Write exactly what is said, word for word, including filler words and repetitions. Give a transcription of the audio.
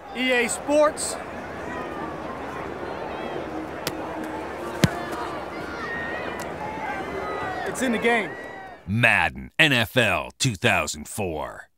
E A Sports. It's in the game. Madden N F L two thousand four.